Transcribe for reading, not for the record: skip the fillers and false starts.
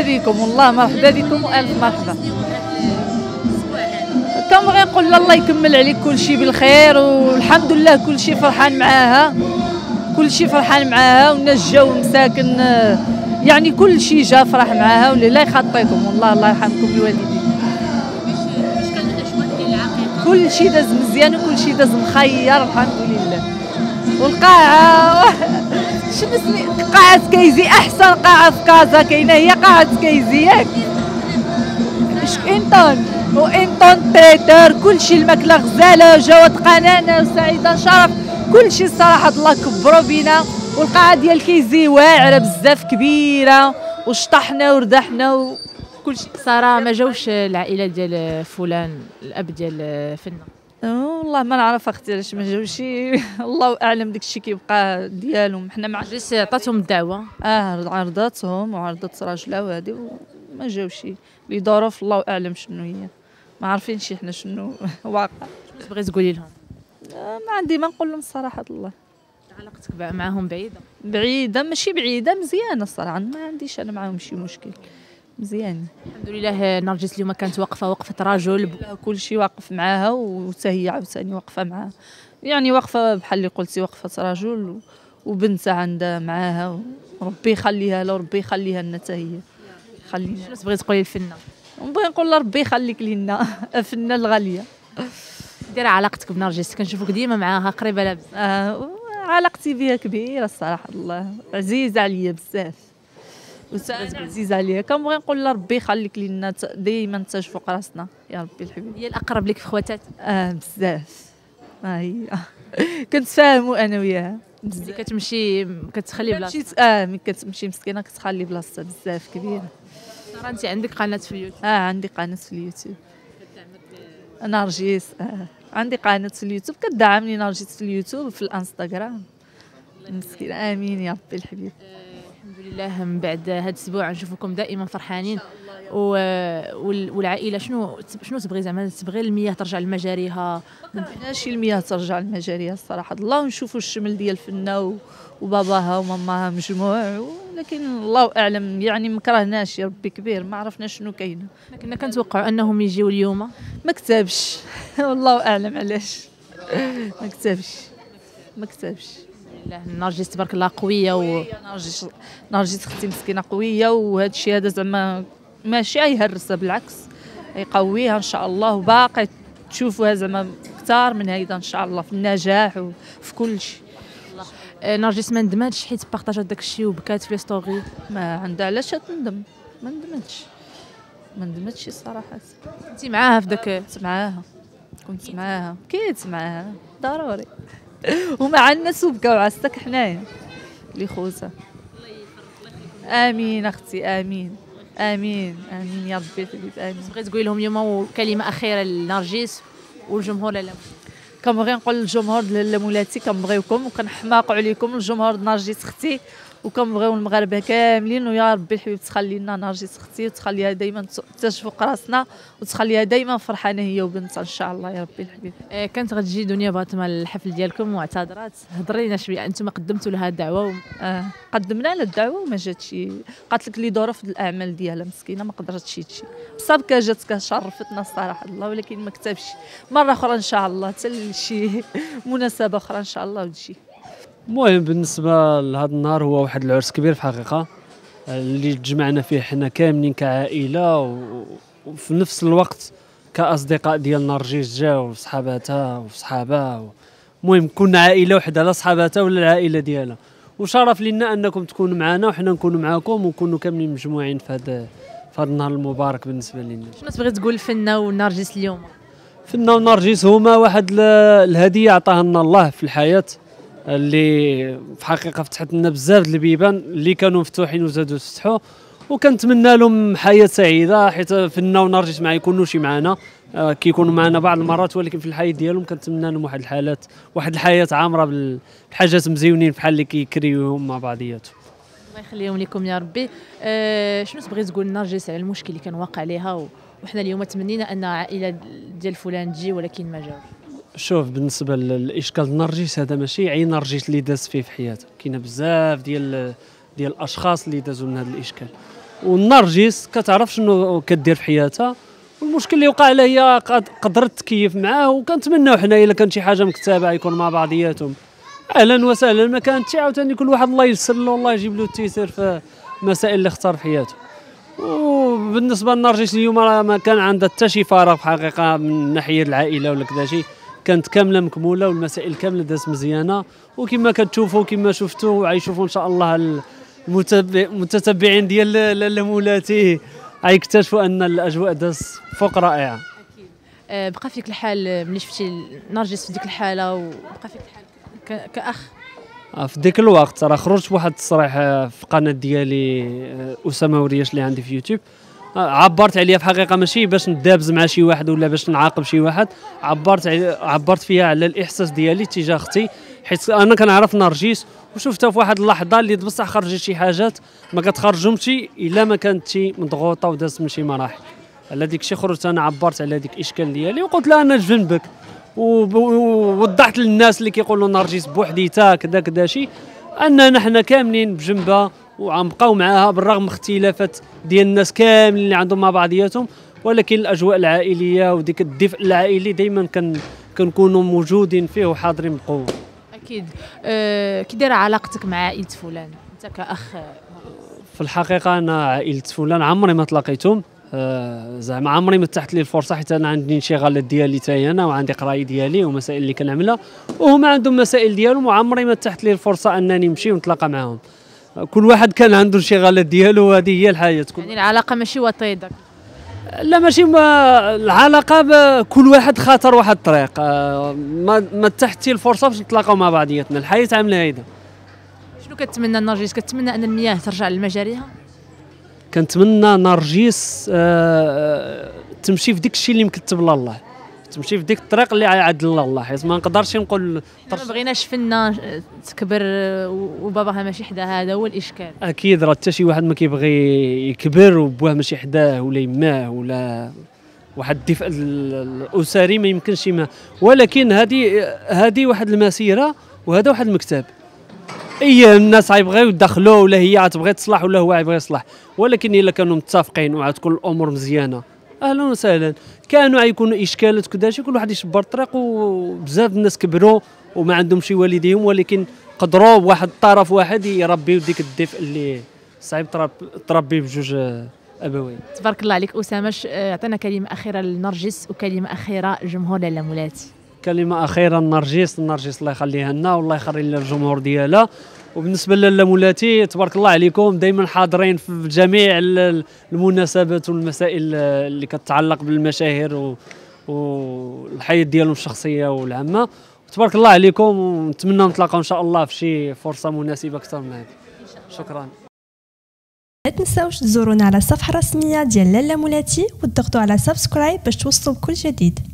بكم والله، مرحبا بكم والف مرحبا. كنبغي نقول الله يكمل عليك كل شيء بالخير، والحمد لله كل شيء فرحان معاها، كل شيء فرحان معاها، والناس جاو مساكن يعني كل شيء جا فرح معاها، والله يخطيكم والله، الله يرحمكم الوالدين. كل شيء داز مزيان وكل شيء داز مخير الحمد لله. والقاعة شنو قاعة كايزي احسن قاعة في كازا كاينه، هي قاعة كايزي ياك انطون وانطون تريتور، كل شيء الماكله غزاله، جواد قنانه وسعيده شرف، كل شيء الصراحه الله كبروا بينا. والقاعة ديال كايزي واعره بزاف كبيره، وشطحنا وردحنا وكل شيء. ساره ما جاوش العائله ديال فلان الاب ديال فنه؟ والله ما نعرف اختي علاش ما جاوش، الله اعلم داكشي كيبقى ديالهم. حنا مع نرجس عطاتهم الدعوه؟ عرضاتهم وعرضت راجلها وهادي وما جاوش، لظروف الله اعلم شنو هي، ما عارفينش حنا شنو واقع. بغيت تقولي لهم؟ ما عندي ما نقول لهم الصراحه الله. علاقتك معاهم بعيده؟ بعيده ماشي بعيده، مزيانه الصراحه، ما عنديش انا معاهم شي مشكل، مزيان الحمد لله. نرجس اليوم كانت واقفه وقفه رجل، كل شيء واقف معاها، وحتى هي عاوتاني واقفه معاها، يعني واقفه بحال اللي قلتي وقفه رجل، وبنتها عندها معاها، وربي يخليها له، ربي يخليها لنا حتى هي. خلينا. شنو تبغي تقولي للفنه؟ نبغي نقول لها ربي يخليك لينا الفنه الغاليه. دايره علاقتك بنرجس؟ كنشوفك ديما معاها قريبه لها بزاف. علاقتي بها كبيره الصراحه، الله عزيزه عليا بزاف، وأنا عزيزه عليا. كنبغي نقول لها ربي يخليك لينا ديما تاج فوق راسنا يا ربي الحبيب. هي الاقرب لك في خواتات؟ بزاف. هي كنتفاهموا انا وياها بزاف. كتمشي كتخلي بلاصتها؟ ملي كتمشي مسكينه كتخلي بلاصتها بزاف كبيره. ساره انت عندك قناه في اليوتيوب؟ عندي قناه في اليوتيوب نرجس. عندي قناه في اليوتيوب كتدعمني نرجس في اليوتيوب وفي الانستغرام. مسكينه امين يا ربي الحبيب. الحمد لله. من بعد هذا الاسبوع نشوفكم دائما فرحانين. والعائله شنو تبغي زعما؟ تبغي المياه ترجع لمجاريها؟ ماشي المياه ترجع لمجاريها الصراحه الله، ونشوفوا الشمل ديال فنه وباباها وماماها مجموع، ولكن الله اعلم يعني ما كرهناش يا ربي كبير، ما عرفنا شنو كاين. كنا كنتوقعوا انهم يجيو اليوم. ما كتبش والله اعلم علاش ما كتبش. نرجس تبارك الله قويه، نرجس اختي مسكينه قويه، وهذا الشيء هذا زعما ماشي يهرسها، بالعكس يقويها ان شاء الله، وباقي تشوفوها زعما كثار من هيدا ان شاء الله في النجاح وفي كل شيء. نرجس ما ندماتش حيت بارطاجات داك الشيء وبكات في لي ستوري؟ ما عندها علاش تندم، ما ندمتش الصراحه. انت معاها في داك؟ كنت معاها بكيت معاها ضروري ومع الناس وبكاو عستك حنايا اللي خوتها. امين اختي، امين يا ربي الحبيب، امين. بغيت تقولي لهم اليوم كلمه اخيره لنرجس والجمهور؟ لا كنبغي نقول للجمهور لاله مولاتي كنبغيوكم وكنحماقوا عليكم، الجمهور نرجس اختي، وكنبغيو المغاربه كاملين، ويا ربي الحبيب تخلي لنا نرجس اختي، وتخليها دايما تاج فوق راسنا، وتخليها دايما فرحانه هي وبنتها ان شاء الله يا ربي الحبيب. كانت غتجي دنيا باطمه الحفل ديالكم واعتذرات، هضري لنا شويه. انتم قدمتوا لها الدعوه قدمنا لها الدعوه وما جاتش، قالت لك لي ظروف الاعمال ديالها مسكينه ما قدرتش تجي، بصح جات شرفتنا الصراحه الله، ولكن ما كتبش. مره اخرى ان شاء الله حتى شي مناسبه اخرى ان شاء الله وتجي. المهم بالنسبه لهذا النهار هو واحد العرس كبير في الحقيقه، اللي تجمعنا فيه حنا كاملين كعائله، وفي نفس الوقت كاصدقاء ديال نرجس جاو وصحاباتها وصحابها. المهم كنا عائله وحده، لا صحاباتها ولا العائله ديالها، وشرف لنا انكم تكونوا معنا وحنا نكونوا معكم ونكونوا كاملين مجموعين في هذا النهار المبارك بالنسبه لنا. شنو تبغي تقول لفنه ونرجس اليوم؟ فنه ونرجس هما واحد الهديه عطاها لنا الله في الحياه، اللي في حقيقه فتحت لنا بزاف د البيبان اللي كانوا مفتوحين وزادوا تفتحوا، وكنتمنى لهم حياه سعيده، حيت فنه ونرجس ما يكونوش معنا، كيكونوا معنا بعض المرات، ولكن في الحياه ديالهم كنتمنى لهم واحد الحياه عامره بالحاجات مزيونين بحال اللي كيكريوهم مع بعضياتهم. الله يخليهم لكم يا ربي. شنو تبغي تقول نرجس على المشكل اللي كان واقع ليها، وحنا اليوم تمنينا ان عائله ديال فلان تجي ولكن ما جاوش؟ شوف بالنسبه للاشكال نرجس، هذا ماشي عين نرجس اللي داز فيه في حياته، كاينه بزاف ديال الاشخاص اللي دازوا من هذا الاشكال، والنرجس كتعرف شنو كدير في حياتها، والمشكل اللي وقع لها هي قدرت تكيف معاه. وكنتمناو حنا الا كانت شي حاجه مكتابه يكون مع بعضياتهم اهلا وسهلا، ما كانتش عاوتاني كل واحد الله ييسر له والله يجيب له التيسير في المسائل اللي اختار في حياته. وبالنسبه للنرجس اليوم راه ما كان عندها حتى شي فراغ في حقيقه من ناحيه العائله ولا كذا شي، كانت كامله مكموله والمسائل كامله دازت مزيانه. وكما كتشوفوا كما شفتوا غيشوفوا ان شاء الله المتتبعين ديال لاله مولاتي غيكتشفوا ان الاجواء دازت فوق رائعه. اكيد. بقى فيك الحال ملي شفتي نرجس في ديك الحاله، وبقى فيك الحال كاخ في ديك الوقت راه خرجت بواحد التصريح في قناه ديالي اسامه ورياش اللي عندي في يوتيوب، عبرت عليها في حقيقه ماشي باش ندابز مع شي واحد ولا باش نعاقب شي واحد، عبرت فيها على الاحساس ديالي تجاه اختي، حيت انا كنعرف نرجس وشفتها في واحد اللحظه اللي بصح خرجت شي حاجات ما كتخرجهمش الا ما كانتش مضغوطه ودازت من شي مراحل. على ديك الشيء خرجت انا عبرت على ديك الاشكال ديالي وقلت لها انا جنبك، ووضحت للناس اللي كيقولوا نرجس بوحديتها كذا كذا شي اننا حنا كاملين بجنبها وغنبقاو معاها بالرغم من اختلافات ديال الناس كاملين اللي عندهم مع بعضياتهم، ولكن الاجواء العائليه وديك الدفء العائلي دائما كنكونوا موجودين فيه وحاضرين بقوه. اكيد. كي دايره علاقتك مع عائله فلان انت كاخ؟ في الحقيقه انا عائله فلان عمري ما تلاقيتهم، زعما عمري ما تحت لي الفرصه، حيت انا عندي انشغالات ديالي حتى انا وعندي قرايه ديالي ومسائل اللي كنعملها، وهما عندهم مسائل ديالهم، وعمري ما تحت لي الفرصه انني نمشي ونتلاقى معاهم. كل واحد كان عنده انشغالات ديالو وهذه هي الحياه. يعني العلاقه ماشي وطيده؟ لا ماشي العلاقه كل واحد خاطر واحد الطريق، ما تحتي الفرصه باش نتلاقاو مع بعضياتنا. الحياه عامله هيدا. شنو كتمنى نرجس؟ كتمنى ان المياه ترجع لمجاريها؟ كنتمنى نرجس تمشي في ديك الشيء اللي مكتب الله، تمشي في ديك الطريق اللي عاد الله، حيت ما نقدرش نقول ما بغيناش فنان تكبر وباباها ماشي حداها، هذا هو الاشكال. اكيد راه حتى شي واحد ما كيبغي يكبر وبواه ماشي حداه ولا يماه ولا واحد الدفء الاسري ما يمكنش ما، ولكن هذه واحد المسيره وهذا واحد المكتب. الناس غيبغيو يدخلوا ولا هي غتبغي تصلح ولا هو غيبغي يصلح، ولكن الا كانوا متفقين وغتكون الامور مزيانه اهلا وسهلا. كانوا غيكونوا اشكالات كذا شي كل واحد يشبر الطريق، وبزاف الناس كبروا وما عندهمش والديهم ولكن قدروا بواحد الطرف واحد يربيو ديك الدفء اللي صعيب تربي بجوج ابوين. تبارك الله عليك اسامه. عطينا كلمه اخيره لنرجس وكلمه اخيره لجمهور لاله مولاتي. كلمه اخيره لنرجس الله يخليها لنا والله يخلي لنا الجمهور ديالها. وبالنسبه لاله مولاتي تبارك الله عليكم دائما حاضرين في جميع المناسبات والمسائل اللي كتتعلق بالمشاهير والحياه ديالهم الشخصيه والعامه. تبارك الله عليكم ونتمنى نتلاقاو ان شاء الله في شي فرصه مناسبه اكثر من هذه. شكرا. لا تنساوش تزورونا على الصفحه الرسميه ديال لاله مولاتي وتضغطوا على سبسكرايب باش توصلوا بكل جديد.